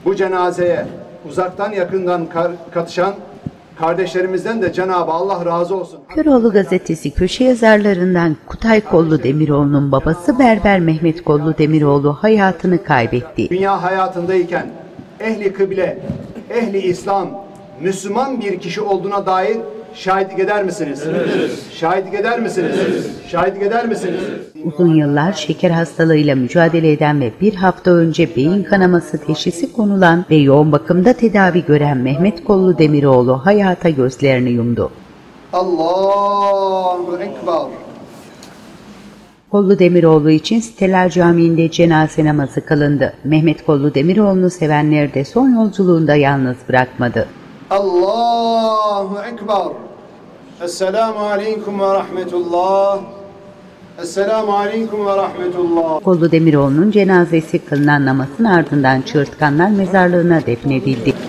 Bu cenazeye uzaktan yakından katışan kardeşlerimizden de Cenab-ı Allah razı olsun. Köroğlu gazetesi köşe yazarlarından Kutay Kollu Demiroğlu'nun babası Berber Mehmet Kollu Demiroğlu hayatını kaybetti. Dünya hayatındayken ehli kıble, ehli İslam, Müslüman bir kişi olduğuna dair şahitlik eder misiniz? Evet. Şahitlik eder misiniz? Evet. Şahitlik eder misiniz? Uzun yıllar şeker hastalığıyla mücadele eden ve bir hafta önce beyin kanaması teşhisi konulan ve yoğun bakımda tedavi gören Mehmet Kollu Demiroğlu hayata gözlerini yumdu. Allahu Ekber. Kollu Demiroğlu için Siteler Camii'nde cenaze namazı kılındı. Mehmet Kollu Demiroğlu'nu sevenleri de son yolculuğunda yalnız bırakmadı. Allahu Ekber. Esselamu Aleyküm ve Rahmetullah. Esselamu Aleyküm ve Rahmetullah. Kollu Demiroğlu'nun cenazesi kılınan namazın ardından Çığırtkanlar Mezarlığı'na defnedildi.